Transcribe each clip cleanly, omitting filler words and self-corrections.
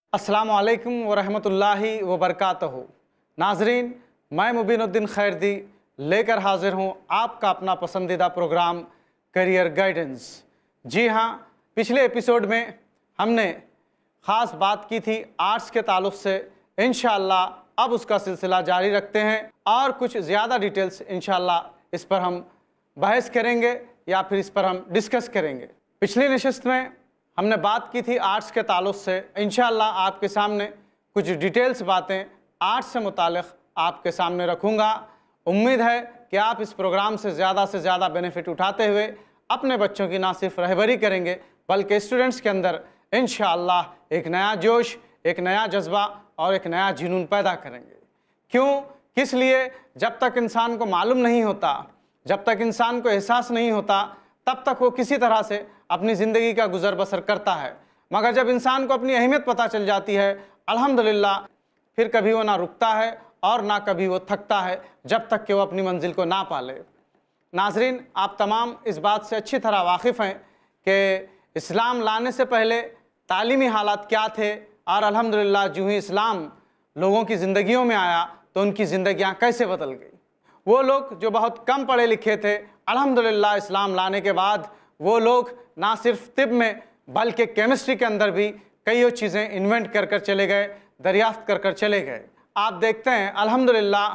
अस्सलामु अलैकुम वरहमतुल्लाहि वबरकातुहू। नाजरीन, मैं मुबीनुद्दीन खैरदी लेकर हाजिर हूँ आपका अपना पसंदीदा प्रोग्राम करियर गाइडेंस। जी हाँ, पिछले एपिसोड में हमने ख़ास बात की थी आर्ट्स के ताल्लुक़ से। इंशाअल्लाह अब उसका सिलसिला जारी रखते हैं और कुछ ज़्यादा डिटेल्स इंशाअल्लाह इस पर हम बहस करेंगे या फिर इस पर हम डिस्कस करेंगे। पिछली नशिस्त में हमने बात की थी आर्ट्स के ताल्लुक़ से। इंशाअल्लाह आपके सामने कुछ डिटेल्स बातें आर्ट्स से मुतालिक़ आपके सामने रखूँगा। उम्मीद है कि आप इस प्रोग्राम से ज़्यादा बेनिफिट उठाते हुए अपने बच्चों की ना सिर्फ रहबरी करेंगे बल्कि स्टूडेंट्स के अंदर इंशाअल्लाह एक नया जोश, एक नया जज्बा और एक नया जुनून पैदा करेंगे। क्यों, किस लिए? जब तक इंसान को मालूम नहीं होता, जब तक इंसान को एहसास नहीं होता, तब तक वो किसी तरह से अपनी ज़िंदगी का गुजर बसर करता है। मगर जब इंसान को अपनी अहमियत पता चल जाती है, अल्हम्दुलिल्लाह, फिर कभी वो ना रुकता है और ना कभी वो थकता है जब तक कि वो अपनी मंजिल को ना पाले। नाजरीन, आप तमाम इस बात से अच्छी तरह वाकिफ़ हैं कि इस्लाम लाने से पहले तालीमी हालात क्या थे और अल्हम्दुलिल्लाह जो ही इस्लाम लोगों की ज़िंदगियों में आया तो उनकी ज़िंदगियाँ कैसे बदल गई। वो लोग जो बहुत कम पढ़े लिखे थे, अल्हम्दुलिल्लाह इस्लाम लाने के बाद वो लोग ना सिर्फ तिब में बल्कि केमिस्ट्री के अंदर भी कई चीज़ें इन्वेंट कर चले गए, दरियाफ्त कर चले गए। आप देखते हैं अल्हम्दुलिल्लाह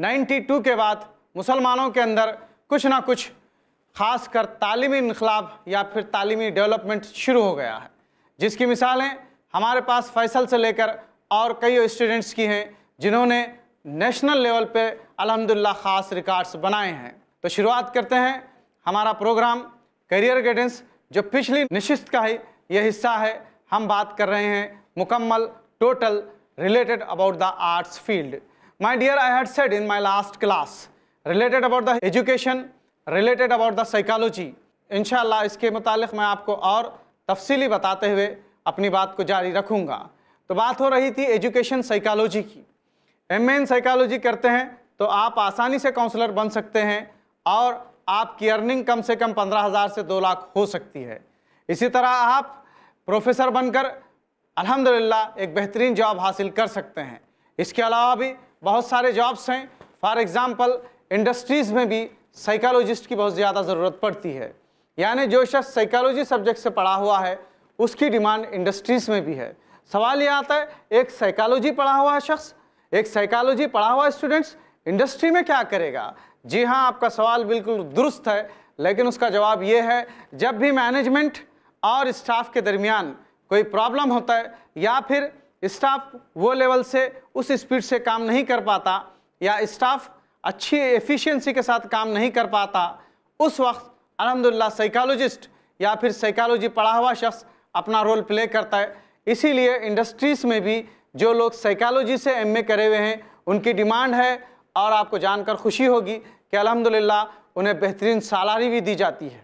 92 के बाद मुसलमानों के अंदर कुछ ना कुछ ख़ास कर तालीमी इनकलाब या फिर तालीमी डेवलपमेंट शुरू हो गया है, जिसकी मिसालें हमारे पास फैसल से लेकर और कई स्टूडेंट्स की हैं जिन्होंने नेशनल लेवल पे अल्हम्दुलिल्लाह ख़ास रिकॉर्ड्स बनाए हैं। तो शुरुआत करते हैं हमारा प्रोग्राम करियर गाइडेंस, जो पिछली नशिस्त का ही यह हिस्सा है। हम बात कर रहे हैं मुकम्मल total related about the arts field. My dear, I had said in my last class related about the education, related about the psychology. इंशाअल्लाह इसके मुतालिक मैं आपको और तफसीली बताते हुए अपनी बात को जारी रखूँगा। तो बात हो रही थी एजुकेशन साइकोलॉजी की। एमए इन साइकोलॉजी करते हैं तो आप आसानी से काउंसलर बन सकते हैं और आपकी अर्निंग कम से कम 15,000 से 2 लाख हो सकती है। इसी तरह आप प्रोफेसर बनकर अल्हम्दुलिल्लाह एक बेहतरीन जॉब हासिल कर सकते हैं। इसके अलावा भी बहुत सारे जॉब्स हैं। फॉर एग्ज़ाम्पल इंडस्ट्रीज़ में भी साइकोलॉजिस्ट की बहुत ज़्यादा ज़रूरत पड़ती है। यानी जो शख्स साइकोलॉजी सब्जेक्ट से पढ़ा हुआ है उसकी डिमांड इंडस्ट्रीज़ में भी है। सवाल ये आता है, एक साइकोलॉजी पढ़ा हुआ शख्स, एक साइकोलॉजी पढ़ा हुआ स्टूडेंट्स इंडस्ट्री में क्या करेगा? जी हाँ, आपका सवाल बिल्कुल दुरुस्त है, लेकिन उसका जवाब ये है, जब भी मैनेजमेंट और स्टाफ के दरमियान कोई प्रॉब्लम होता है या फिर स्टाफ वो लेवल से उस स्पीड से काम नहीं कर पाता या स्टाफ अच्छी एफिशिएंसी के साथ काम नहीं कर पाता, उस वक्त अल्हम्दुलिल्लाह साइकोलॉजिस्ट या फिर साइकोलॉजी पढ़ा हुआ शख्स अपना रोल प्ले करता है। इसीलिए इंडस्ट्रीज़ में भी जो लोग साइकोलॉजी से एमए करे हुए हैं उनकी डिमांड है और आपको जानकर खुशी होगी कि अल्हम्दुलिल्लाह उन्हें बेहतरीन सैलरी भी दी जाती है।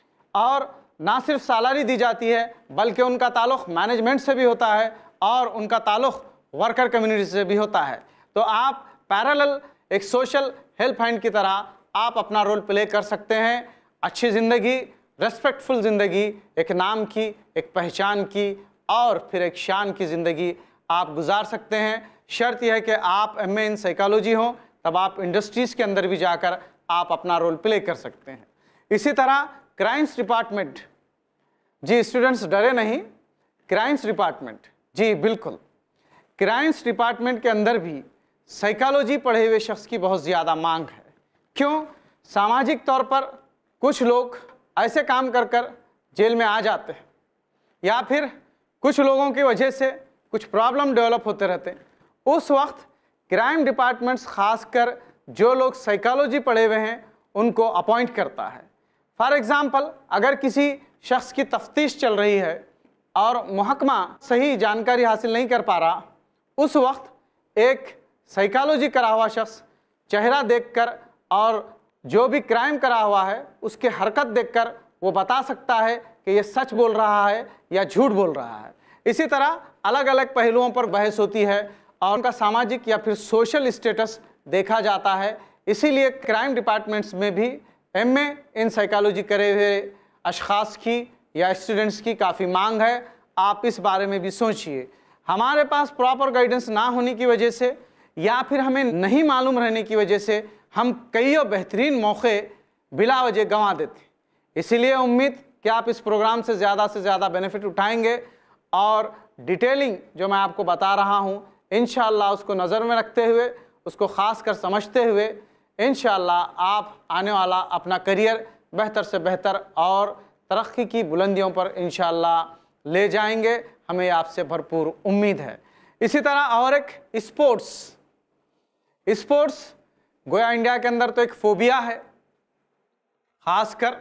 और ना सिर्फ सैलरी दी जाती है बल्कि उनका ताल्लुक़ मैनेजमेंट से भी होता है और उनका ताल्लुक़ वर्कर कम्युनिटी से भी होता है। तो आप पैरेलल एक सोशल हेल्प हैंड की तरह आप अपना रोल प्ले कर सकते हैं। अच्छी ज़िंदगी, रेस्पेक्टफुल ज़िंदगी, एक नाम की, एक पहचान की और फिर एक शान की ज़िंदगी आप गुजार सकते हैं। शर्त यह है कि आप एमए इन साइकोलॉजी हों, तब आप इंडस्ट्रीज़ के अंदर भी जाकर आप अपना रोल प्ले कर सकते हैं। इसी तरह क्राइम्स डिपार्टमेंट, जी स्टूडेंट्स डरे नहीं, क्राइम्स डिपार्टमेंट, जी बिल्कुल, क्राइम्स डिपार्टमेंट के अंदर भी साइकोलॉजी पढ़े हुए शख्स की बहुत ज़्यादा मांग है। क्यों? सामाजिक तौर पर कुछ लोग ऐसे काम कर जेल में आ जाते हैं या फिर कुछ लोगों की वजह से कुछ प्रॉब्लम डेवलप होते रहते हैं। उस वक्त क्राइम डिपार्टमेंट्स खासकर जो लोग साइकोलॉजी पढ़े हुए हैं उनको अपॉइंट करता है। फॉर एग्ज़ाम्पल, अगर किसी शख्स की तफ्तीश चल रही है और महकमा सही जानकारी हासिल नहीं कर पा रहा, उस वक्त एक साइकोलॉजी करा हुआ शख्स चेहरा देखकर और जो भी क्राइम करा हुआ है उसके हरकत देखकर वो बता सकता है कि ये सच बोल रहा है या झूठ बोल रहा है। इसी तरह अलग अलग पहलुओं पर बहस होती है और उनका सामाजिक या फिर सोशल स्टेटस देखा जाता है। इसीलिए क्राइम डिपार्टमेंट्स में भी एमए इन साइकोलॉजी करे हुए अशख़ास की या स्टूडेंट्स की काफ़ी मांग है। आप इस बारे में भी सोचिए। हमारे पास प्रॉपर गाइडेंस ना होने की वजह से या फिर हमें नहीं मालूम रहने की वजह से हम कई बेहतरीन मौके बिला वजह गंवा देते। इसीलिए उम्मीद कि आप इस प्रोग्राम से ज़्यादा बेनिफिट उठाएंगे और डिटेलिंग जो मैं आपको बता रहा हूँ इंशाअल्लाह उसको नज़र में रखते हुए, उसको ख़ास कर समझते हुए इंशाअल्लाह आप आने वाला अपना करियर बेहतर से बेहतर और तरक्की की बुलंदियों पर इंशाअल्लाह ले जाएंगे। हमें आपसे भरपूर उम्मीद है। इसी तरह और एक स्पोर्ट्स गोया इंडिया के अंदर तो एक फोबिया है, खासकर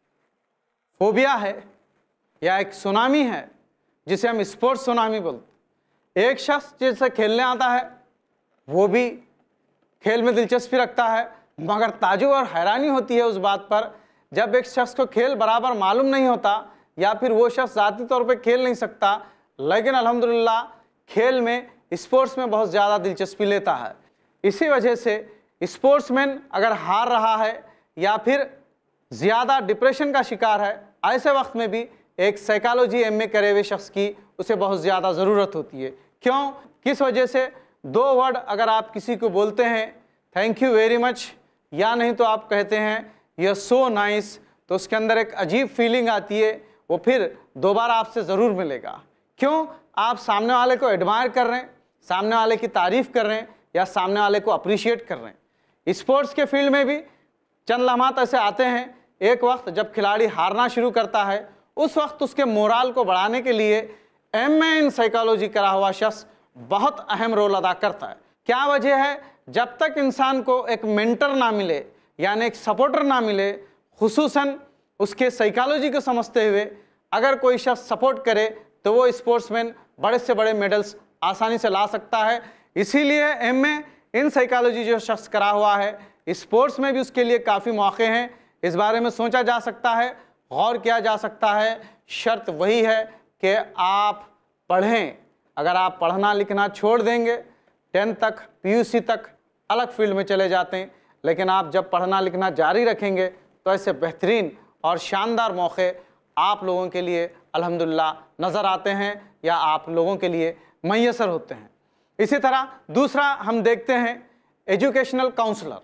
फोबिया है या एक सुनामी है जिसे हम स्पोर्ट्स सुनामी बोलते। एक शख्स जिसे खेलने आता है वो भी खेल में दिलचस्पी रखता है, मगर ताजुब और हैरानी होती है उस बात पर जब एक शख्स को खेल बराबर मालूम नहीं होता या फिर वो शख्स ज़ाती तौर पे खेल नहीं सकता, लेकिन अल्हम्दुलिल्लाह खेल में स्पोर्ट्स में बहुत ज़्यादा दिलचस्पी लेता है। इसी वजह से स्पोर्ट्समैन अगर हार रहा है या फिर ज़्यादा डिप्रेशन का शिकार है, ऐसे वक्त में भी एक साइकोलॉजी एमए करे हुए शख्स की उसे बहुत ज़्यादा ज़रूरत होती है। क्यों, किस वजह से? 2 वर्ड अगर आप किसी को बोलते हैं थैंक यू वेरी मच या नहीं तो आप कहते हैं यू सो नाइस, तो उसके अंदर एक अजीब फीलिंग आती है, वो फिर दोबारा आपसे ज़रूर मिलेगा। क्यों? आप सामने वाले को एडमायर कर रहे हैं, सामने वाले की तारीफ़ कर रहे हैं या सामने वाले को अप्रिशिएट कर रहे हैं। स्पोर्ट्स के फील्ड में भी चंद लम्हात ऐसे आते हैं, एक वक्त जब खिलाड़ी हारना शुरू करता है उस वक्त उसके मोराल को बढ़ाने के लिए एमए इन साइकोलॉजी करा हुआ शख्स बहुत अहम रोल अदा करता है। क्या वजह है? जब तक इंसान को एक मेंटर ना मिले यानी एक सपोर्टर ना मिले, खुसूसन उसके साइकोलॉजी को समझते हुए अगर कोई शख्स सपोर्ट करे तो वो स्पोर्ट्समैन बड़े से बड़े मेडल्स आसानी से ला सकता है। इसीलिए एमए इन साइकोलॉजी जो शख्स करा हुआ है, स्पोर्ट्स में भी उसके लिए काफ़ी मौके हैं। इस बारे में सोचा जा सकता है, गौर किया जा सकता है। शर्त वही है कि आप पढ़ें। अगर आप पढ़ना लिखना छोड़ देंगे, 10 तक पीयूसी तक अलग फील्ड में चले जाते हैं, लेकिन आप जब पढ़ना लिखना जारी रखेंगे तो ऐसे बेहतरीन और शानदार मौके आप लोगों के लिए अल्हम्दुलिल्लाह नज़र आते हैं या आप लोगों के लिए मैसर होते हैं। इसी तरह दूसरा हम देखते हैं एजुकेशनल काउंसलर।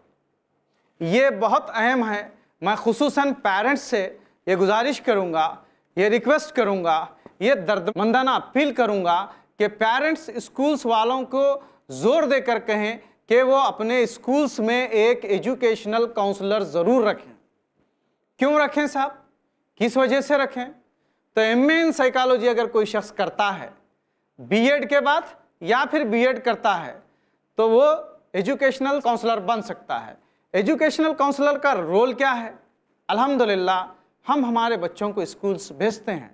ये बहुत अहम है। मैं खुसूसन पेरेंट्स से ये गुजारिश करूँगा, ये रिक्वेस्ट करूँगा, ये दर्दमंदाना अपील करूँगा कि पेरेंट्स स्कूल्स वालों को ज़ोर देकर कहें कि वो अपने स्कूल्स में एक एजुकेशनल काउंसलर ज़रूर रखें। क्यों रखें साहब? किस वजह से रखें? तो एमए इन साइकोलॉजी अगर कोई शख्स करता है बीएड के बाद या फिर बीएड करता है तो वो एजुकेशनल काउंसलर बन सकता है। एजुकेशनल काउंसलर का रोल क्या है? अल्हम्दुलिल्लाह हम हमारे बच्चों को स्कूल्स भेजते हैं।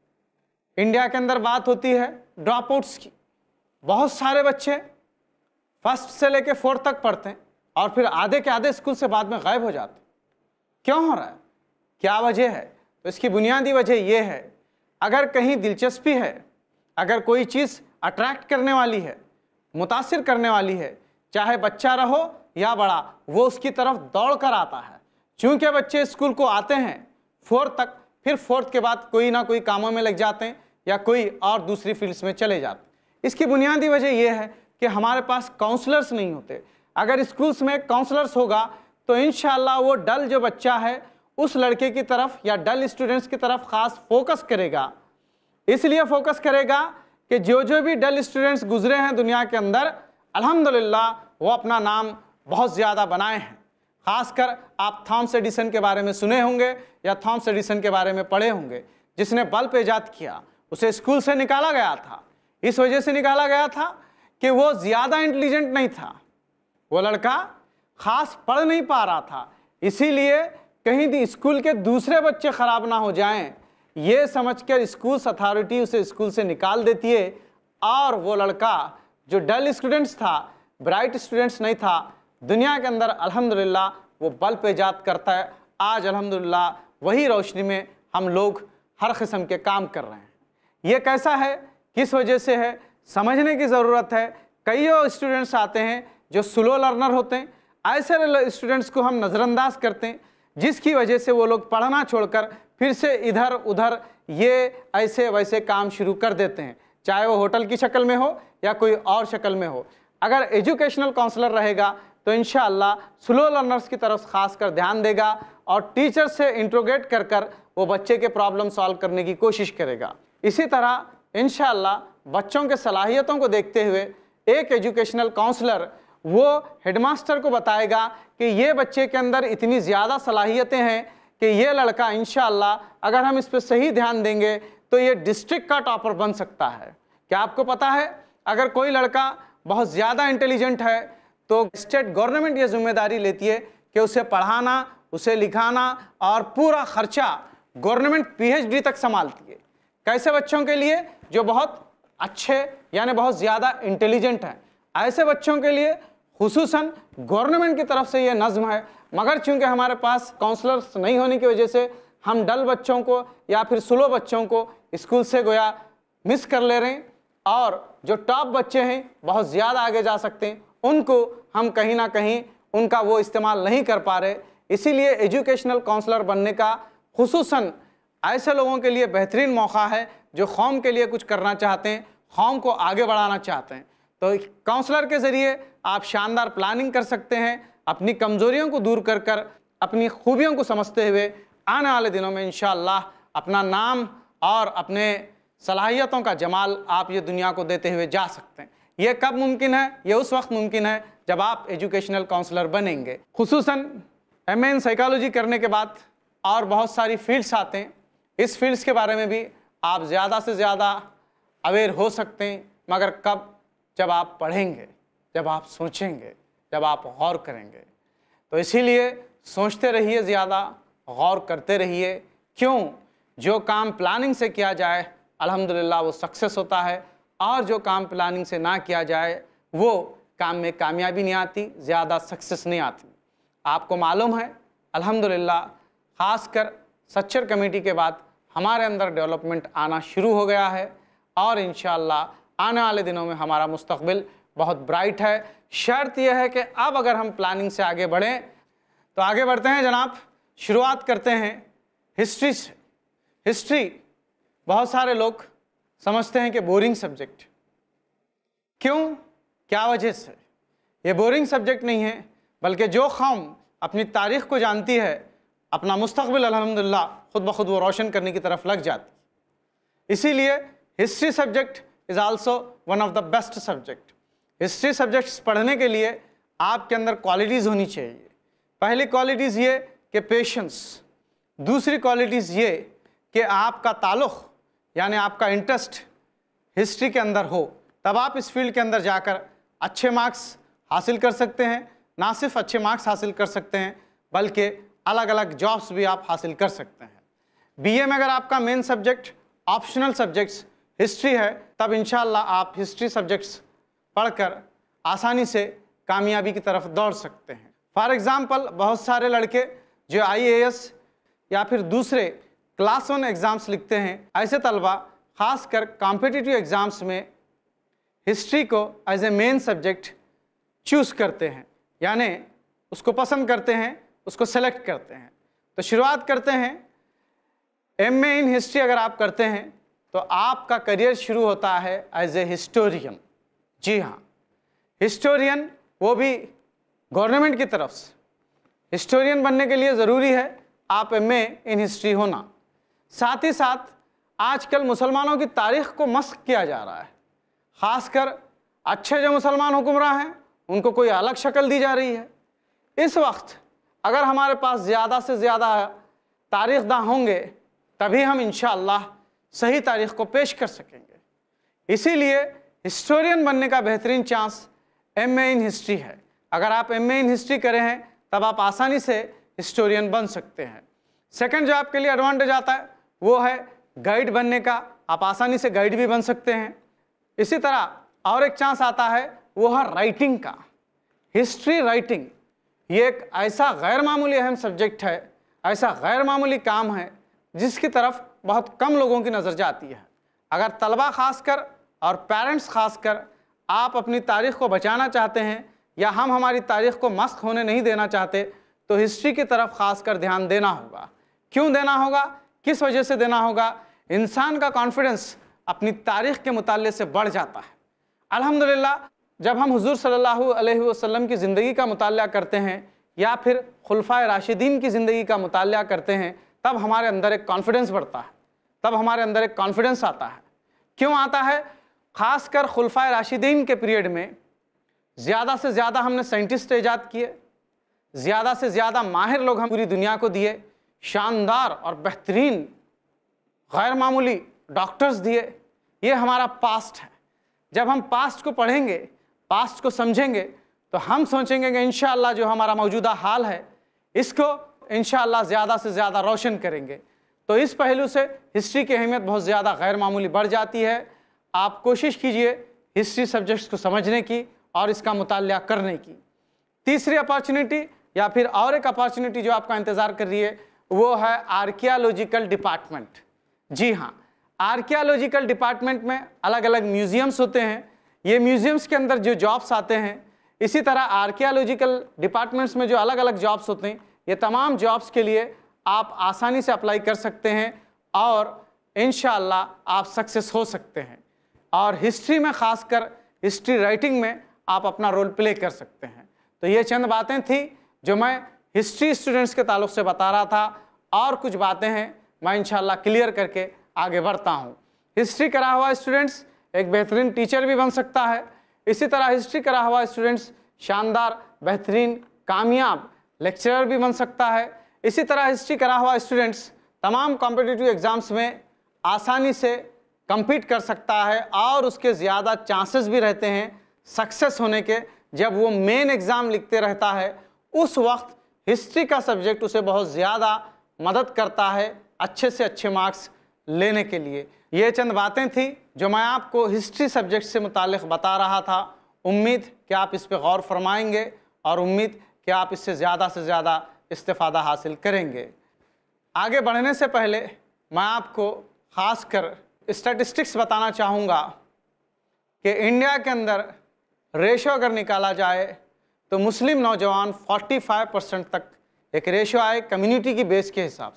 इंडिया के अंदर बात होती है ड्रॉप आउट्स की। बहुत सारे बच्चे फर्स्ट से लेके 4th तक पढ़ते हैं और फिर आधे के आधे स्कूल से बाद में गायब हो जाते हैं। क्यों हो रहा है? क्या वजह है? तो इसकी बुनियादी वजह यह है, अगर कहीं दिलचस्पी है, अगर कोई चीज़ अट्रैक्ट करने वाली है, मुतासिर करने वाली है, चाहे बच्चा रहो या बड़ा, वो उसकी तरफ दौड़ कर आता है। चूँकि बच्चे स्कूल को आते हैं 4th तक, फिर 4th के बाद कोई ना कोई कामों में लग जाते हैं या कोई और दूसरी फील्ड्स में चले जाते हैं। इसकी बुनियादी वजह यह है कि हमारे पास काउंसलर्स नहीं होते। अगर स्कूल्स में काउंसलर्स होगा तो इंशाअल्लाह वो डल जो बच्चा है उस लड़के की तरफ या डल स्टूडेंट्स की तरफ ख़ास फोकस करेगा। इसलिए फोकस करेगा कि जो भी डल स्टूडेंट्स गुजरे हैं दुनिया के अंदर, अल्हम्दुलिल्लाह वो अपना नाम बहुत ज़्यादा बनाए हैं। ख़ासकर आप थॉमस एडिसन के बारे में सुने होंगे या थॉमस एडिसन के बारे में पढ़े होंगे, जिसने बल्ब ईजाद किया। उसे स्कूल से निकाला गया था, इस वजह से निकाला गया था कि वो ज़्यादा इंटेलिजेंट नहीं था, वो लड़का ख़ास पढ़ नहीं पा रहा था। इसीलिए कहीं भी स्कूल के दूसरे बच्चे ख़राब ना हो जाएं, ये समझकर स्कूल्स अथॉरिटी उसे स्कूल से निकाल देती है और वो लड़का जो डल स्टूडेंट्स था, ब्राइट स्टूडेंट्स नहीं था, दुनिया के अंदर अल्हम्दुलिल्लाह वो बल्ब ईजाद करता है। आज अल्हम्दुलिल्लाह वही रोशनी में हम लोग हर किस्म के काम कर रहे हैं। ये कैसा है, किस वजह से है, समझने की ज़रूरत है। कई स्टूडेंट्स आते हैं जो स्लो लर्नर होते हैं, ऐसे स्टूडेंट्स को हम नज़रअंदाज करते हैं, जिसकी वजह से वो लोग पढ़ना छोड़कर फिर से इधर उधर ये ऐसे वैसे काम शुरू कर देते हैं, चाहे वो होटल की शक्ल में हो या कोई और शक्ल में हो। अगर एजुकेशनल काउंसलर रहेगा तो इंशाअल्लाह स्लो लर्नर्स की तरफ खासकर ध्यान देगा और टीचर से इंट्रोगेट कर कर वो बच्चे के प्रॉब्लम सॉल्व करने की कोशिश करेगा। इसी तरह इंशाअल्लाह बच्चों के सलाहियतों को देखते हुए एक एजुकेशनल काउंसलर वो हेडमास्टर को बताएगा कि ये बच्चे के अंदर इतनी ज़्यादा सलाहियतें हैं कि ये लड़का इंशाअल्लाह अगर हम इस पर सही ध्यान देंगे तो ये डिस्ट्रिक्ट का टॉपर बन सकता है। क्या आपको पता है, अगर कोई लड़का बहुत ज़्यादा इंटेलिजेंट है तो स्टेट गवर्नमेंट ये जिम्मेदारी लेती है कि उसे पढ़ाना, उसे लिखाना और पूरा खर्चा गवर्नमेंट PhD तक संभालती है। कैसे बच्चों के लिए जो बहुत अच्छे यानी बहुत ज़्यादा इंटेलिजेंट हैं, ऐसे बच्चों के लिए खुसूसन गवर्नमेंट की तरफ से ये नज़्म है। मगर चूंकि हमारे पास काउंसलर्स नहीं होने की वजह से हम डल बच्चों को या फिर स्लो बच्चों को स्कूल से गोया मिस कर ले रहे हैं और जो टॉप बच्चे हैं बहुत ज़्यादा आगे जा सकते हैं, उनको हम कहीं ना कहीं उनका वो इस्तेमाल नहीं कर पा रहे। इसीलिए एजुकेशनल काउंसलर बनने का खुसूसन ऐसे लोगों के लिए बेहतरीन मौका है जो कौम के लिए कुछ करना चाहते हैं, कौम को आगे बढ़ाना चाहते हैं। तो काउंसलर के ज़रिए आप शानदार प्लानिंग कर सकते हैं, अपनी कमज़ोरियों को दूर कर कर अपनी खूबियों को समझते हुए आने वाले दिनों में इंशाअल्लाह अपना नाम और अपने सलाहियतों का जमाल आप ये दुनिया को देते हुए जा सकते हैं। ये कब मुमकिन है? ये उस वक्त मुमकिन है जब आप एजुकेशनल काउंसलर बनेंगे। खुसूसन MA इन साइकोलॉजी करने के बाद और बहुत सारी फील्ड्स आते हैं, इस फील्ड्स के बारे में भी आप ज़्यादा से ज़्यादा अवेयर हो सकते हैं। मगर कब? जब आप पढ़ेंगे, जब आप सोचेंगे, जब आप गौर करेंगे। तो इसीलिए सोचते रहिए, ज़्यादा गौर करते रहिए। क्यों? जो काम प्लानिंग से किया जाए अल्हम्दुलिल्लाह वो सक्सेस होता है, और जो काम प्लानिंग से ना किया जाए वो काम में कामयाबी नहीं आती, ज़्यादा सक्सेस नहीं आती। आपको मालूम है अल्हम्दुलिल्लाह ख़ासकर सच्चर कमेटी के बाद हमारे अंदर डेवलपमेंट आना शुरू हो गया है और इंशाअल्लाह आने वाले दिनों में हमारा मुस्तकबिल बहुत ब्राइट है। शर्त यह है कि अब अगर हम प्लानिंग से आगे बढ़ें तो आगे बढ़ते हैं जनाब। शुरुआत करते हैं हिस्ट्री से। हिस्ट्री बहुत सारे लोग समझते हैं कि बोरिंग सब्जेक्ट। क्यों? क्या वजह से? ये बोरिंग सब्जेक्ट नहीं है, बल्कि जो कौम अपनी तारीख़ को जानती है अपना मुस्तकबिल अल्हम्दुलिल्लाह खुद ब खुद वो रोशन करने की तरफ लग जाती। इसीलिए history subject is also one of the best subject. History subjects पढ़ने के लिए आपके अंदर क्वालिटीज़ होनी चाहिए। पहली क्वालिटीज़ ये कि पेशेंस, दूसरी क्वालिटीज़ ये कि आपका ताल्लुक़ यानी आपका इंटरेस्ट हिस्ट्री के अंदर हो, तब आप इस फील्ड के अंदर जाकर अच्छे मार्क्स हासिल कर सकते हैं। ना सिर्फ अच्छे मार्क्स हासिल कर सकते हैं बल्कि अलग अलग जॉब्स भी आप हासिल कर सकते हैं। BA में अगर आपका main subject optional subjects history है, तब इंशाअल्लाह आप हिस्ट्री सब्जेक्ट्स पढ़कर आसानी से कामयाबी की तरफ दौड़ सकते हैं। फॉर एग्ज़ाम्पल बहुत सारे लड़के जो IAS या फिर दूसरे क्लास 1 एग्ज़ाम्स लिखते हैं, ऐसे तलबा ख़ासकर कॉम्पिटिटिव एग्ज़ाम्स में हिस्ट्री को as a main subject choose करते हैं, यानी उसको पसंद करते हैं, उसको सेलेक्ट करते हैं। तो शुरुआत करते हैं MA इन हिस्ट्री अगर आप करते हैं तो आपका करियर शुरू होता है एज ए हिस्टोरियन। जी हाँ, हिस्टोरियन, वो भी गवर्नमेंट की तरफ से। हिस्टोरियन बनने के लिए ज़रूरी है आप MA इन हिस्ट्री होना। साथ ही साथ आजकल मुसलमानों की तारीख़ को मस्ख किया जा रहा है। ख़ासकर अच्छे जो मुसलमान हुक्मरान हैं उनको कोई अलग शक्ल दी जा रही है। इस वक्त अगर हमारे पास ज़्यादा से ज़्यादा तारीख़दां होंगे तभी हम इंशाअल्लाह सही तारीख़ को पेश कर सकेंगे। इसीलिए हिस्टोरियन बनने का बेहतरीन चांस MA इन हिस्ट्री है। अगर आप MA इन हिस्ट्री करें हैं तब आप आसानी से हिस्टोरियन बन सकते हैं। सेकंड जो आपके लिए एडवांटेज आता है वो है गाइड बनने का। आप आसानी से गाइड भी बन सकते हैं। इसी तरह और एक चांस आता है वो है राइटिंग का। हिस्ट्री राइटिंग ये एक ऐसा गैर मामूली अहम सब्जेक्ट है, ऐसा गैर मामूली काम है जिसकी तरफ बहुत कम लोगों की नज़र जाती है। अगर तलबा ख़ासकर और पेरेंट्स ख़ासकर आप अपनी तारीख़ को बचाना चाहते हैं या हम हमारी तारीख़ को मस्ख होने नहीं देना चाहते तो हिस्ट्री की तरफ ख़ासकर ध्यान देना होगा। क्यों देना होगा? किस वजह से देना होगा? इंसान का कॉन्फिडेंस अपनी तारीख़ के मुताले से बढ़ जाता है। अल्हम्दुलिल्लाह, जब हम हुज़ूर सल्लल्लाहु अलैहि वसल्लम की ज़िंदगी का मुताला करते हैं या फिर खुलफाए राशिदीन की ज़िंदगी का मुताला करते हैं, तब हमारे अंदर एक कॉन्फिडेंस बढ़ता है, तब हमारे अंदर एक कॉन्फिडेंस आता है। क्यों आता है? ख़ासकर खुलफाए राशिदीन के पीरियड में ज़्यादा से ज़्यादा हमने साइंटिस्ट ईजाद किए, ज़्यादा से ज़्यादा माहिर लोग हम पूरी दुनिया को दिए, शानदार और बेहतरीन गैर मामूली डॉक्टर्स दिए। ये हमारा पास्ट है। जब हम पास्ट को पढ़ेंगे, पास्ट को समझेंगे, तो हम सोचेंगे कि इंशाअल्लाह जो हमारा मौजूदा हाल है इसको इंशाअल्लाह ज़्यादा से ज़्यादा रोशन करेंगे। तो इस पहलू से हिस्ट्री की अहमियत बहुत ज़्यादा गैर मामूली बढ़ जाती है। आप कोशिश कीजिए हिस्ट्री सब्जेक्ट्स को समझने की और इसका मुताला करने की। तीसरी अपॉर्चुनिटी या फिर और एक अपॉर्चुनिटी जो आपका इंतज़ार कर रही है वो है आर्कियोलॉजिकल डिपार्टमेंट। जी हाँ, आर्कियोलॉजिकल डिपार्टमेंट में अलग अलग म्यूज़ियम्स होते हैं। ये म्यूज़ियम्स के अंदर जो जॉब्स आते हैं, इसी तरह आर्कियोलॉजिकल डिपार्टमेंट्स में जो अलग अलग जॉब्स होते हैं, ये तमाम जॉब्स के लिए आप आसानी से अप्लाई कर सकते हैं और इंशाअल्लाह आप सक्सेस हो सकते हैं। और हिस्ट्री में, ख़ासकर हिस्ट्री राइटिंग में आप अपना रोल प्ले कर सकते हैं। तो ये चंद बातें थी जो मैं हिस्ट्री स्टूडेंट्स के ताल्लुक़ से बता रहा था, और कुछ बातें हैं मैं इंशाअल्लाह क्लियर करके आगे बढ़ता हूँ। हिस्ट्री करा हुआ स्टूडेंट्स एक बेहतरीन टीचर भी बन सकता है। इसी तरह हिस्ट्री करा हुआ स्टूडेंट्स शानदार, बेहतरीन, कामयाब लेक्चरर भी बन सकता है। इसी तरह हिस्ट्री करा हुआ स्टूडेंट्स तमाम कॉम्पिटिटिव एग्ज़ाम्स में आसानी से compete कर सकता है और उसके ज़्यादा चांसेस भी रहते हैं सक्सेस होने के। जब वो मेन एग्ज़ाम लिखते रहता है उस वक्त हिस्ट्री का सब्जेक्ट उसे बहुत ज़्यादा मदद करता है अच्छे से अच्छे मार्क्स लेने के लिए। ये चंद बातें थी जो मैं आपको हिस्ट्री सब्जेक्ट से मुताल्लिक़ बता रहा था। उम्मीद कि आप इस पर गौर फरमाएंगे और उम्मीद कि आप इससे ज़्यादा इस्तिफ़ादा हासिल करेंगे। आगे बढ़ने से पहले मैं आपको ख़ासकर स्टैटिस्टिक्स बताना चाहूँगा कि इंडिया के अंदर रेशो अगर निकाला जाए तो मुस्लिम नौजवान 45% तक एक रेशो आए कम्युनिटी की बेस के हिसाब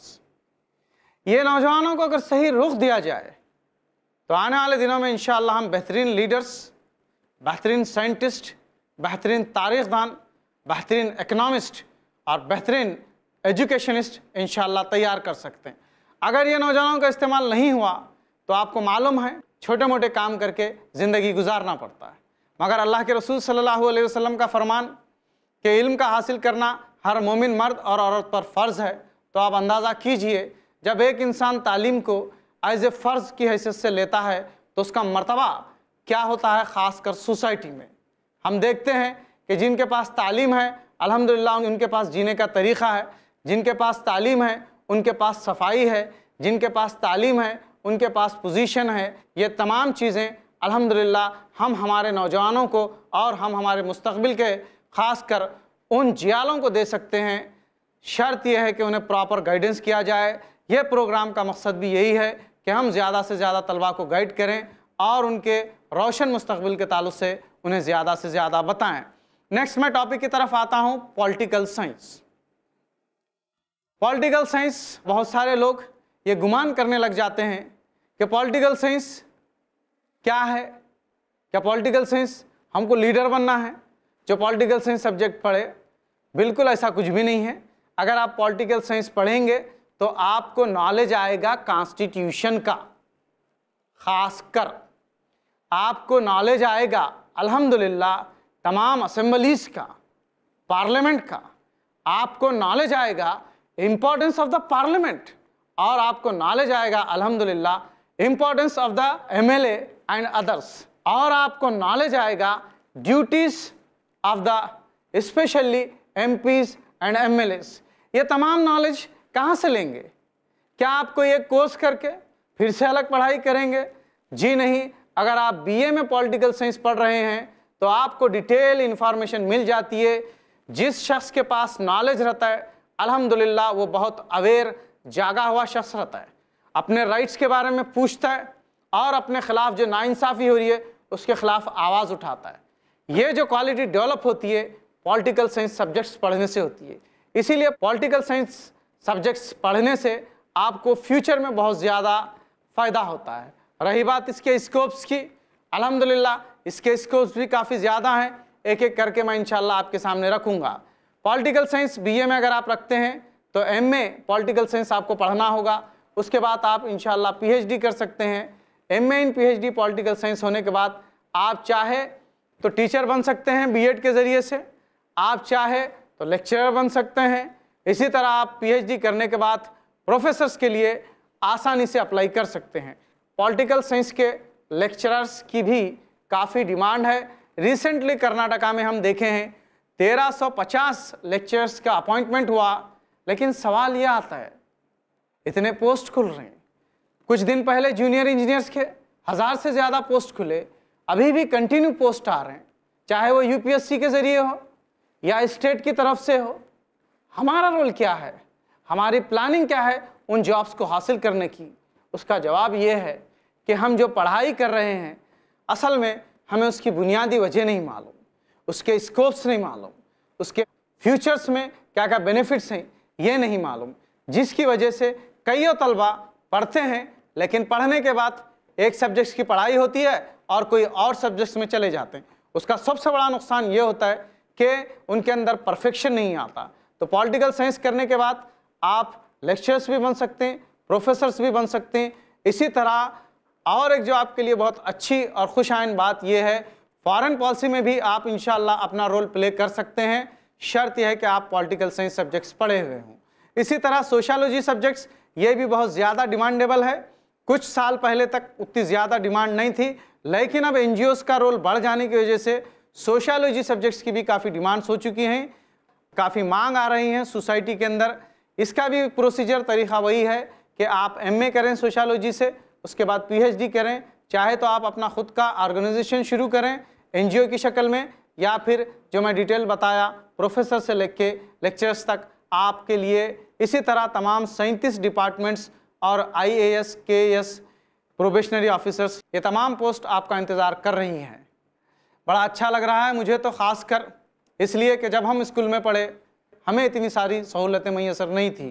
से। ये नौजवानों को अगर सही रुख दिया जाए तो आने वाले दिनों में इंशाअल्लाह हम बेहतरीन लीडर्स, बेहतरीन साइंटिस्ट, बेहतरीन तारीख़दान, बेहतरीन इकनॉमिस्ट और बेहतरीन एजुकेशनिस्ट इंशाअल्लाह तैयार कर सकते हैं। अगर ये नौजवानों का इस्तेमाल नहीं हुआ तो आपको मालूम है छोटे मोटे काम करके ज़िंदगी गुजारना पड़ता है। मगर अल्लाह के रसूल सल्लल्लाहु अलैहि वसल्लम का फरमान कि इल्म का हासिल करना हर मोमिन मर्द और औरत पर फ़र्ज़ है। तो आप अंदाज़ा कीजिए जब एक इंसान तालीम को एज़ ए फ़र्ज़ की हैसियत से लेता है तो उसका मर्तबा क्या होता है। ख़ासकर सोसाइटी में हम देखते हैं कि जिनके पास तालीम है अल्हम्दुलिल्लाह उनके पास जीने का तरीक़ा है, जिनके पास तालीम है उनके पास सफाई है, जिनके पास तालीम है उनके पास पोजीशन है। ये तमाम चीज़ें अल्हम्दुलिल्लाह हम हमारे नौजवानों को और हम हमारे मुस्तक़बिल के ख़ासकर उन जियालों को दे सकते हैं। शर्त यह है कि उन्हें प्रॉपर गाइडेंस किया जाए। ये प्रोग्राम का मकसद भी यही है कि हम ज़्यादा से ज़्यादा तलबा को गाइड करें और उनके रोशन मुस्तक़बिल के ताल्लुक़ से उन्हें ज़्यादा से ज़्यादा बताएँ। नेक्स्ट मैं टॉपिक की तरफ आता हूँ, पॉलिटिकल साइंस। पॉलिटिकल साइंस बहुत सारे लोग ये गुमान करने लग जाते हैं कि पॉलिटिकल साइंस क्या है, क्या पॉलिटिकल साइंस हमको लीडर बनना है जो पॉलिटिकल साइंस सब्जेक्ट पढ़े। बिल्कुल ऐसा कुछ भी नहीं है। अगर आप पॉलिटिकल साइंस पढ़ेंगे तो आपको नॉलेज आएगा कॉन्स्टिट्यूशन का, ख़ासकर आपको नॉलेज आएगा अल्हम्दुलिल्लाह तमाम असेंबलीज़ का, पार्लियामेंट का। आपको नॉलेज आएगा इम्पोर्टेंस ऑफ द पार्लियामेंट और आपको नॉलेज आएगा अल्हम्दुलिल्लाह importance of the MLA and others. और आपको नॉलेज आएगा duties of the specially MPs and MLAs. ये तमाम नॉलेज कहाँ से लेंगे? क्या आपको ये कोर्स करके फिर से अलग पढ़ाई करेंगे? जी नहीं। अगर आप बीए में पॉलिटिकल साइंस पढ़ रहे हैं तो आपको डिटेल इन्फॉर्मेशन मिल जाती है। जिस शख्स के पास नॉलेज रहता है अल्हम्दुलिल्लाह वो बहुत अवेयर, जागा हुआ शख्स रहता है, अपने राइट्स के बारे में पूछता है और अपने ख़िलाफ़ जो नाइंसाफ़ी हो रही है उसके ख़िलाफ़ आवाज़ उठाता है। ये जो क्वालिटी डेवलप होती है पॉलिटिकल साइंस सब्जेक्ट्स पढ़ने से होती है। इसीलिए पॉलिटिकल साइंस सब्जेक्ट्स पढ़ने से आपको फ्यूचर में बहुत ज़्यादा फ़ायदा होता है। रही बात इसके स्कोप्स की, अल्हम्दुलिल्लाह इसके स्कोप्स भी काफ़ी ज़्यादा हैं, एक एक करके मैं इंशाल्लाह आपके सामने रखूँगा। पॉलिटिकल साइंस बीए में अगर आप रखते हैं तो एमए पॉलिटिकल साइंस आपको पढ़ना होगा, उसके बाद आप इंशाल्लाह पीएचडी कर सकते हैं। MA in PhD political science होने के बाद आप चाहे तो टीचर बन सकते हैं बीएड के ज़रिए से, आप चाहे तो लेक्चरर बन सकते हैं। इसी तरह आप पीएचडी करने के बाद प्रोफेसर्स के लिए आसानी से अप्लाई कर सकते हैं। पॉलिटिकल साइंस के लेक्चरर्स की भी काफ़ी डिमांड है। रिसेंटली कर्नाटका में हम देखे हैं 1350 लेक्चरर्स का अपॉइंटमेंट हुआ, लेकिन सवाल यह आता है इतने पोस्ट खुल रहे हैं। कुछ दिन पहले जूनियर इंजीनियर्स के 1000 से ज़्यादा पोस्ट खुले, अभी भी कंटिन्यू पोस्ट आ रहे हैं, चाहे वो यूपीएससी के ज़रिए हो या स्टेट की तरफ से हो। हमारा रोल क्या है, हमारी प्लानिंग क्या है उन जॉब्स को हासिल करने की? उसका जवाब ये है कि हम जो पढ़ाई कर रहे हैं असल में हमें उसकी बुनियादी वजह नहीं मालूम, उसके स्कोप्स नहीं मालूम, उसके फ्यूचर्स में क्या क्या बेनिफिट्स हैं ये नहीं मालूम, जिसकी वजह से कईयों तलबा पढ़ते हैं लेकिन पढ़ने के बाद एक सब्जेक्ट्स की पढ़ाई होती है और कोई और सब्जेक्ट्स में चले जाते हैं। उसका सबसे बड़ा नुकसान ये होता है कि उनके अंदर परफेक्शन नहीं आता। तो पॉलिटिकल साइंस करने के बाद आप लेक्चरर्स भी बन सकते हैं, प्रोफेसर्स भी बन सकते हैं। इसी तरह और एक जो आपके लिए बहुत अच्छी और खुशआइन बात यह है, फॉरेन पॉलिसी में भी आप इंशाल्लाह अपना रोल प्ले कर सकते हैं। शर्त यह है कि आप पॉलिटिकल साइंस सब्जेक्ट्स पढ़े हुए हों। इसी तरह सोशियोलॉजी सब्जेक्ट्स ये भी बहुत ज़्यादा डिमांडेबल है। कुछ साल पहले तक उतनी ज़्यादा डिमांड नहीं थी, लेकिन अब एनजीओज़ का रोल बढ़ जाने की वजह से सोशियोलॉजी सब्जेक्ट्स की भी काफ़ी डिमांड्स हो चुकी हैं, काफ़ी मांग आ रही हैं सोसाइटी के अंदर। इसका भी प्रोसीजर तरीक़ा वही है कि आप एमए करें सोशियोलॉजी से, उसके बाद पीएचडी करें, चाहे तो आप अपना खुद का ऑर्गेनाइजेशन शुरू करें एनजीओ की शक्ल में, या फिर जो मैं डिटेल बताया प्रोफेसर से लेके लेक्चरर्स तक आपके लिए इसी तरह तमाम 37 डिपार्टमेंट्स और आईएएस, केएएस, प्रोबेशनरी ऑफिसर्स, ये तमाम पोस्ट आपका इंतज़ार कर रही हैं। बड़ा अच्छा लग रहा है मुझे तो, ख़ासकर इसलिए कि जब हम स्कूल में पढ़े हमें इतनी सारी सहूलतें मैसर नहीं थी।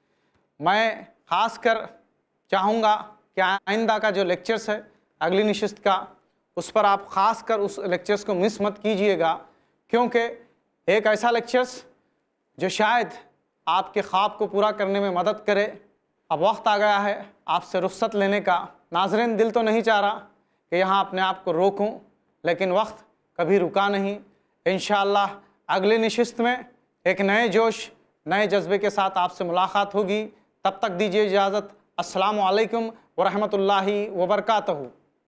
मैं ख़ासकर चाहूँगा कि आइंदा का जो लेक्चर्स है अगली नशिस्त का, उस पर आप ख़ास कर उस लेक्चर्स को मिस मत कीजिएगा, क्योंकि एक ऐसा लेक्चर्स जो शायद आपके ख्वाब को पूरा करने में मदद करे। अब वक्त आ गया है आपसे रुख्सत लेने का। नाज़रीन, दिल तो नहीं चाह रहा कि यहाँ अपने आप को रोकूं, लेकिन वक्त कभी रुका नहीं। इंशाअल्लाह अगली नशिस्त में एक नए जोश, नए जज्बे के साथ आपसे मुलाकात होगी। तब तक दीजिए इजाज़त। अस्सलामु अलैकुम वरहमतुल्लाहि वबरकातहू।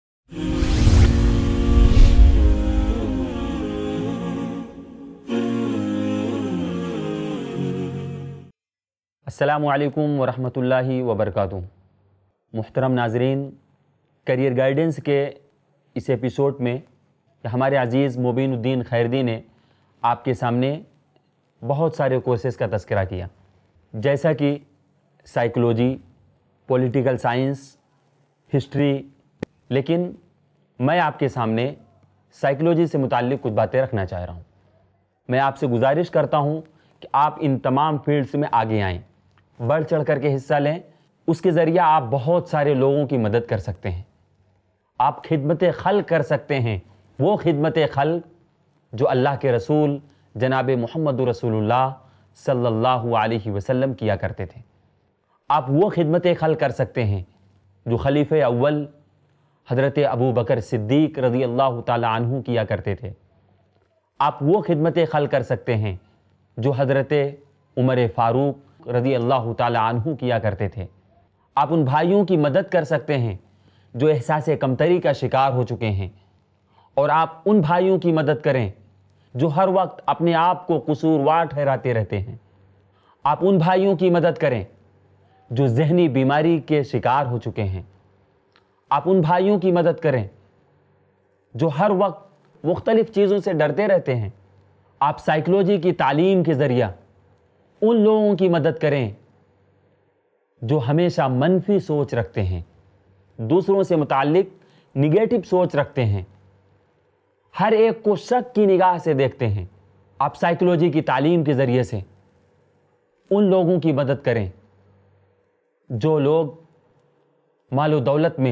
अस्सलामु अलैकुम वरहमतुल्लाहि वबरकातुहू। मुहतरम नाज़रीन, करियर गाइडेंस के इस एपिसोड में हमारे अज़ीज़ मुबीनुद्दीन खैरदी ने आपके सामने बहुत सारे कोर्सेज़ का तज़किरा किया, जैसा कि साइकोलॉजी, पॉलिटिकल साइंस, हिस्ट्री। लेकिन मैं आपके सामने साइकोलॉजी से मुताल्लिक़ कुछ बातें रखना चाह रहा हूँ। मैं आपसे गुजारिश करता हूँ कि आप इन तमाम फील्ड्स में आगे आएँ, बढ़ चढ़ कर के हिस्सा लें। उसके ज़रिए आप बहुत सारे लोगों की मदद कर सकते हैं। आप खिदमत खल्क़ कर सकते हैं, वो खिदमत खल्क़ जो अल्लाह के रसूल जनाब मोहम्मद रसूलुल्लाह सल्लल्लाहु अलैहि वसल्लम किया करते थे। आप वो खिदमत खल्क़ कर सकते हैं जो खलीफ़े अव्वल हज़रत अबू बकर सिद्दीक़ रज़ी अल्लाह ताला अन्हु किया करते थे। आप वो खिदमत खल्क़ कर सकते हैं जो हज़रत उमर फ़ारूक रज़ी अल्लाह ताला अन्हु किया करते थे। आप उन भाइयों की मदद कर सकते हैं जो एहसास कमतरी का शिकार हो चुके हैं, और आप उन भाइयों की मदद करें जो हर वक्त अपने आप को कसूरवार ठहराते रहते हैं। आप उन भाइयों की मदद करें जो ज़हनी बीमारी के शिकार हो चुके हैं। आप उन भाइयों की मदद करें जो हर वक्त मुख्तलिफ़ चीज़ों से डरते रहते हैं। आप साइकोलॉजी की तालीम के ज़रिया उन लोगों की मदद करें जो हमेशा मनफी सोच रखते हैं, दूसरों से मुताल्लिक़ निगेटिव सोच रखते हैं, हर एक को शक की निगाह से देखते हैं। आप साइकोलॉजी की तालीम के ज़रिए से उन लोगों की मदद करें जो लोग मालो दौलत में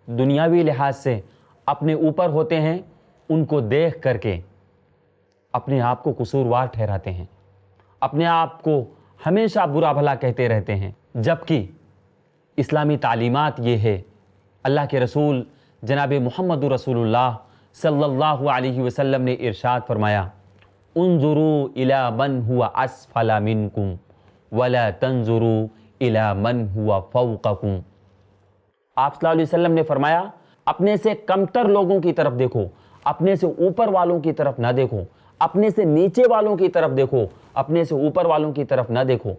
दुनियावी लिहाज से अपने ऊपर होते हैं, उनको देख करके अपने आप को कसूरवार ठहराते हैं, अपने आप को हमेशा बुरा भला कहते रहते हैं। जबकि इस्लामी तालीमात ये है, अल्लाह के रसूल जनाब मोहम्मद रसूलुल्लाह सल्लल्लाहु अलैहि वसल्लम ने इरशाद फरमाया, उन्जुरू इला मन हुआ अस्फला मिनकुम वला तंजुरू इला मन हुआ फौककुम। आप सल्लल्लाहु अलैहि वसल्लम ने फरमाया, अपने से कमतर लोगों की तरफ देखो, अपने से ऊपर वालों की तरफ ना देखो, अपने से नीचे वालों की तरफ देखो, अपने से ऊपर वालों की तरफ ना देखो।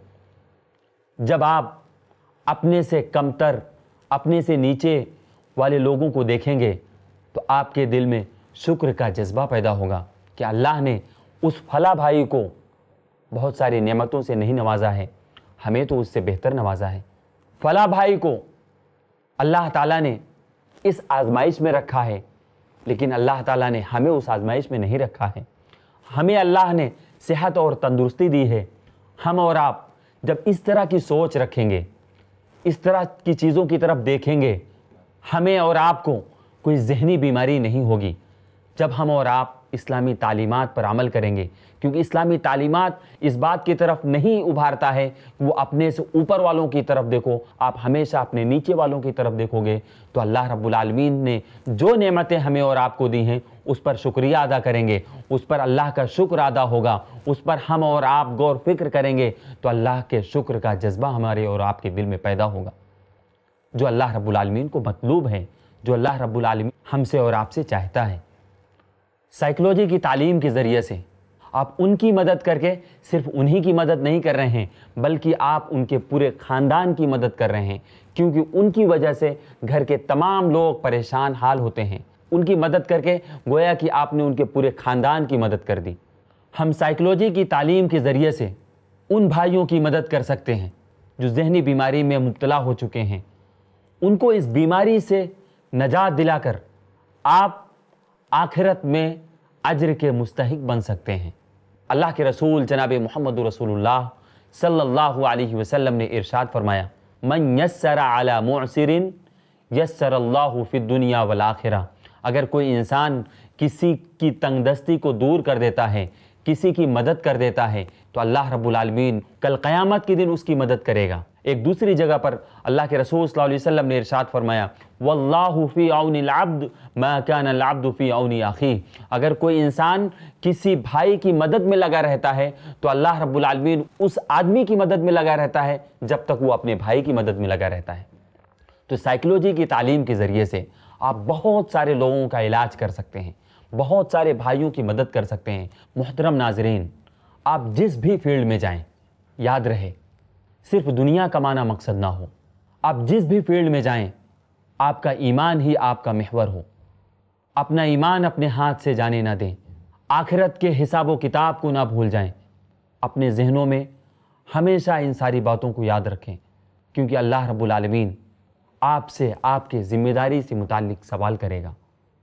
जब आप अपने से कमतर, अपने से नीचे वाले लोगों को देखेंगे तो आपके दिल में शुक्र का जज्बा पैदा होगा कि अल्लाह ने उस फला भाई को बहुत सारी नेमतों से नहीं नवाजा है, हमें तो उससे बेहतर नवाजा है। फला भाई को अल्लाह ताला ने इस आजमाइश में रखा है, लेकिन अल्लाह ताला ने हमें उस आजमाइश में नहीं रखा है। हमें अल्लाह ने सेहत और तंदुरुस्ती दी है। हम और आप जब इस तरह की सोच रखेंगे, इस तरह की चीज़ों की तरफ देखेंगे, हमें और आपको कोई जहनी बीमारी नहीं होगी। जब हम और आप इस्लामी तालीमात पर अमल करेंगे, क्योंकि इस्लामी तालीमात इस बात की तरफ नहीं उभारता है कि वो अपने से ऊपर वालों की तरफ देखो, आप हमेशा अपने नीचे वालों की तरफ देखोगे तो अल्लाह रब्बुल आलमीन ने जो नेमतें हमें और आपको दी हैं उस पर शुक्रिया अदा करेंगे, उस पर अल्लाह का शुक्र अदा होगा, उस पर हम और आप गौर फिक्र करेंगे तो अल्लाह के शुक्र का जज्बा हमारे और आपके दिल में पैदा होगा, जो अल्लाह रब्बुल आलमीन को मतलूब है, जो अल्लाह रब्बुल आलमीन हमसे और आपसे चाहता है। साइकोलॉजी की तालीम के ज़रिए से आप उनकी मदद करके सिर्फ उन्हीं की मदद नहीं कर रहे हैं, बल्कि आप उनके पूरे ख़ानदान की मदद कर रहे हैं, क्योंकि उनकी वजह से घर के तमाम लोग परेशान हाल होते हैं। उनकी मदद करके गोया कि आपने उनके पूरे ख़ानदान की मदद कर दी। हम साइकोलॉजी की तालीम के ज़रिए से उन भाइयों की मदद कर सकते हैं जो जहनी बीमारी में मुब्तला हो चुके हैं, उनको इस बीमारी से नजात दिलाकर आप आखिरत में अज्र के मुस्तहिक बन सकते हैं। अल्लाह के रसूल जनाब मोहम्मद रसूलुल्लाह सल्लल्लाहु अलैहि वसल्लम ने इरशाद फरमाया, मन यस्सरा अला मुअसिरिन यस्सरल्लाहु फिद दुनिया वल आखिरा। अगर कोई इंसान किसी की तंगदस्ती को दूर कर देता है, किसी की मदद कर देता है, तो अल्लाह रब्बुल आलमीन कल क़यामत के दिन उसकी मदद करेगा। एक दूसरी जगह पर अल्लाह के रसूल सल्लल्लाहु अलैहि वसल्लम ने इरशाद फरमाया, वल्लाहु फी औनिल अब्द मा कान अल अब्दु फी औनी अखी। अगर कोई इंसान किसी भाई की मदद में लगा रहता है तो अल्लाह रब्बुल आलमीन उस आदमी की मदद में लगा रहता है जब तक वो अपने भाई की मदद में लगा रहता है। तो साइकोलॉजी की तालीम के ज़रिए से आप बहुत सारे लोगों का इलाज कर सकते हैं, बहुत सारे भाइयों की मदद कर सकते हैं। मुहतरम नाज़रीन, आप जिस भी फील्ड में जाएं, याद रहे सिर्फ दुनिया कमाना मकसद ना हो। आप जिस भी फील्ड में जाएं, आपका ईमान ही आपका महवर हो। अपना ईमान अपने हाथ से जाने ना दें, आखिरत के हिसाब व किताब को ना भूल जाएं। अपने जहनों में हमेशा इन सारी बातों को याद रखें, क्योंकि अल्लाह रब्बुल आलमीन आपसे आपके ज़िम्मेदारी से मुताल्लिक सवाल करेगा।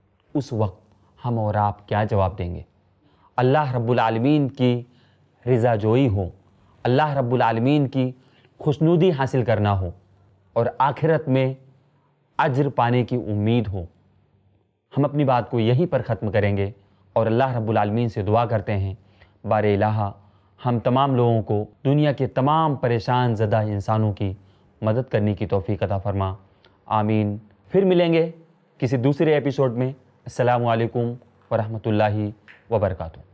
उस वक्त हम और आप क्या जवाब देंगे? अल्लाह रब्बुल आलमीन की रिज़ा जोई हो, अल्लाह रब्बुल आलमीन की खुशनुदी हासिल करना हो और आखिरत में अज्र पाने की उम्मीद हो। हम अपनी बात को यहीं पर ख़त्म करेंगे और अल्लाह रब्बुल आलमीन से दुआ करते हैं, बारे इलाहा हम तमाम लोगों को दुनिया के तमाम परेशान ज़दा इंसानों की मदद करने की तौफ़ीक़ अता फ़रमा। आमीन। फिर मिलेंगे किसी दूसरे एपिसोड में। अस्सलामु अलैकुम व रहमतुल्लाहि व बरकातुहू।